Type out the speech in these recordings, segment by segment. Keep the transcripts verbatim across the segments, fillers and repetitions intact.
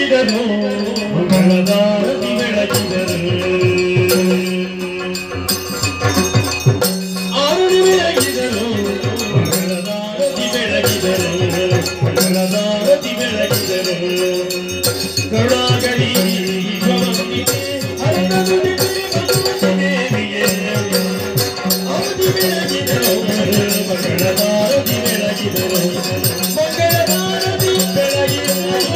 ಬೆಳಗಿದರು ಮಂಗಳದಾರತಿ ಬೆಳಗಿದರು ಆರತಿ ಬೆಳಗಿದರು ಮಂಗಳದಾರತಿ ಬೆಳಗಿದರು ಮಂಗಳದಾರತಿ ಬೆಳಗಿದರು ಕರುಣಾಗರಿ ಭವಂತಿಗೆ ಹರನದು ದೇವಿಗೆ ಆರತಿ ಬೆಳಗಿದರು ಮಂಗಳದಾರತಿ ಬೆಳಗಿದರು ಮಂಗಳದಾರತಿ ಬೆಳಗಿದರು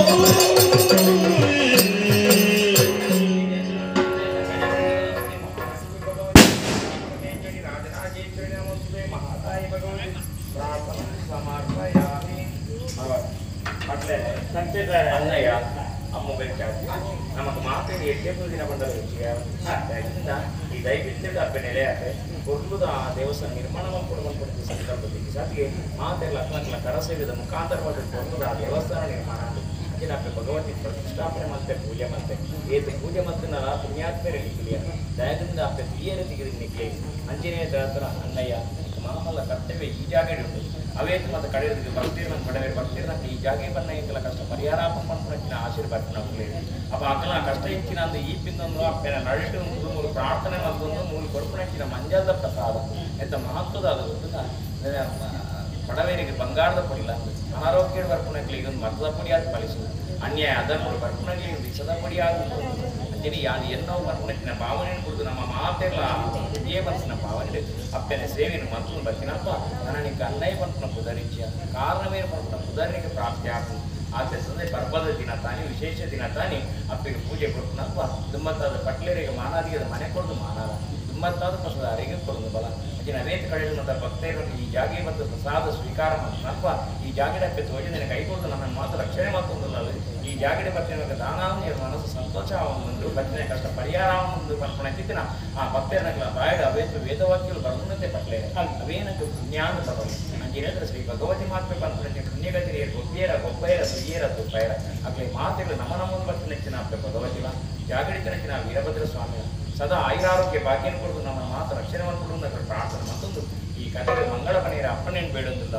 ಅಣ್ಣಯ್ಯ ಅಮ್ಮ ಬೇಕಾಗಿ ನಮಗೆ ಮಾತೇಳಿ ಎಷ್ಟೇ ದಿನ ಬಂದರೆ ಈ ದೈವಿತ್ಯದ ಹಬ್ಬ ನೆಲೆಯಾದ್ರೆ ಕೊರ್ಲುದ ಆ ದೇವಸ್ಥಾನ ನಿರ್ಮಾಣ ಮಾಡಿಕೊಡುವಂಥ ಸಂದರ್ಭದಲ್ಲಿ ಜೊತೆಗೆ ಮಾತೆಲ್ಲ ಅಕ್ಲಕ್ಲ ಕರಸೇವಿದ ಮುಖಾಂತರವಾಗಿ ಕೊರ್ಲುದ ಆ ದೇವಸ್ಥಾನ ನಿರ್ಮಾಣ ಅಂಜಿನ ಹಬ್ಬ ಭಗವತಿ ಪ್ರತಿಷ್ಠಾಪನೆ ಮತ್ತೆ ಪೂಜೆ ಮತ್ತೆ ಏತು ಪೂಜೆ ಮತ್ತೆ ನಾ ಪುಣ್ಯಾತ್ಮರೆ ನಿಖಿಲಿಯ ದಯದಿಂದ ಹಬ್ಬ ಪ್ರಿಯರ ತೆಗೆದು ನಿಖಿಲಿ ಅಂಜನೇಯ ದಾತರ ಅಣ್ಣಯ್ಯ ಮಾಮಲ್ಲ ಕರ್ತವ್ಯ ಈ ಜಾಗ ಉಂಟು ಅವೇತು ಮತ್ತು ಕಡೆಯರಿಗೆ ಬರ್ತೀರ ಕಡೆ ಬರ್ತೀರ ಈ ಜಾಗೆ ಬನ್ನ ಇಂಕಲ ಕಷ್ಟ ಪರಿಹಾರ ಪಂಪನ ಆಶೀರ್ವಾದ ನಮಗೆ ಅಪ್ಪ ಅಕ್ಕಲ ಕಷ್ಟ ಇಚ್ಚಿನ ಅಂದು ಈ ಪಿಂದೊಂದು ಅಪ್ಪನ ನಳಿಟ್ಟು ಮೂರು ಪ್ರಾರ್ಥನೆ ಮತ್ತೊಂದು ಮೂರು ಕೊಡ್ಪುಣಿನ ಮಂಜಾದ ಪ್ರಸಾದ ಎಂತ ಮಹತ್ವದ ಅದು ಗೊತ್ತಿಲ್ಲ ಬಡವರಿಗೆ ಬಂಗಾರದ ಪಡಿಲ್ಲ ಅನಾರೋಗ್ಯ ಬರ್ಪುಣಕ್ಕೆ ಇದೊಂದು ಮತದ ಪುಡಿಯಾದ ಫಲಿಸು ಅನ್ಯಾಯ ಅದನ್ನು ಬರ್ಪುಣಕ್ಕೆ ವಿಷದ ಪಡಿಯಾದ ಅಂಜನಿ ಯಾರು ಎನ್ನೋ ಬರ್ಪುಣಕ್ಕಿನ ಭಾವನೆಯನ್ನು ಕುರಿತು ನಮ್ಮ ಮಾತೆಲ್ಲ ಇದೇ ಬನ್ಸಿನ ಭಾವನೆ ಅಪ್ಪನ ಸೇವೆಯನ್ನು ಮತ್ತೊಂದು ಬರ್ತೀನಪ್ಪ ನನಗೆ ಅನ್ನಯ್ಯ ಬಂಪನ ಪುದರಿಚ್ಯ ಕಾರಣವೇ ಬಂಪನ ಪುದರಿಗೆ ಪ್ರಾಪ್ತಿ ಆಗ್ತದೆ ಆದ್ದರಿಂದ ಪರ್ವದ ದಿನ ತಾನೇ ವಿಶೇಷ ದಿನ ತಾನೇ ಅಪ್ಪಿಗೆ ಪೂಜೆ ಕೊಡ್ತೀನಪ್ಪ ದುಮ್ಮತ್ತಾದ ಪಟ್ಲೇರಿಗೆ ಮಾನಾದಿಗೆ ಮನೆ ಕೊಡೋದು ಮಾನಾದ ದುಮ್ಮತ್ತಾದ ಪಸದ ಅರಿಗೆ ಕೊಡೋದು ಬಲ ಅಜಿನ ಅನೇಕ ಕಡೆಗಳು ಮತ್ತು ಭಕ್ತರಿಗೆ ಈ ಜಾಗೆ ಮತ್ತು ಪ್ರಸಾದ ಸ್ವೀಕಾರ ಮಾಡ್ತೀನಪ್ಪ ಈ ಜಾಗಡೆ ಅಪ್ಪೆ ತೋಜನೆ ಕೈಗೊಳ್ದು ನನ್ನನ್ನು ಮಾತ್ರ ರಕ್ಷಣೆ ಮಾಡ್ಕೊಂಡಲ್ಲ ಈ ಜಾಗಡೆ ಭಕ್ತನಿಗೆ ದಾನಾವನಿಯ ಮನಸ್ಸು ಸಂತೋಷ ಒಂದು ಭಕ್ತನ ಕಷ್ಟ ಪರಿಹಾರ ಒಂದು ಬರ್ಪಣಿನ ಆ ಭಕ್ತರನ್ನ ಬಾಯಡ ಅವೇತು ವೇದವಾಕ್ಯಗಳು ಬರುವಂತೆ ಪಟ್ಲೆ ಅವೇನಕ್ಕೆ ಪುಣ್ಯಾನ ಬರಲಿ ಅಂಜೇಂದ್ರ ಶ್ರೀ ಭಗವತಿ ಮಾತ್ರ ಬರ್ಪಣಿ ಪುಣ್ಯಗತಿ ಗೊಬ್ಬೇರ ಗೊಬ್ಬೈರ ಸುಯ್ಯೇರ ತುಪ್ಪೈರ ಅಗ್ಲಿ ಮಾತೆಗಳು ನಮ್ಮ ನಮ್ಮನ್ನು ಭಕ್ತಿ ನೆಚ್ಚಿನ ಅಪ್ಪೆ ಭಗವತಿಲ ಜಾಗಡಿತ ನೆಚ್ಚಿನ ವೀರಭದ್ರ ಸ್ವಾಮಿಯ ಸದಾ ಆಯುರಾರೋಗ್ಯ ಭಾಗ್ಯನ ಕೊಡೋದು ನಮ್ಮ ಮಾತು ರಕ್ಷಣೆ ಮಾಡಿಕೊಡುವುದು ಅದರ ಪ್ರಾರ್ಥನೆ ಮತ್ತೊಂದು ಈ ಕಥೆಗೆ ಮಂಗಳ ಮನೆಯರ ಅಪ್ಪನೇನು ಬೇಡೋದಿಲ್ಲ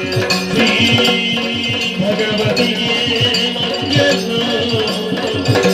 भगवती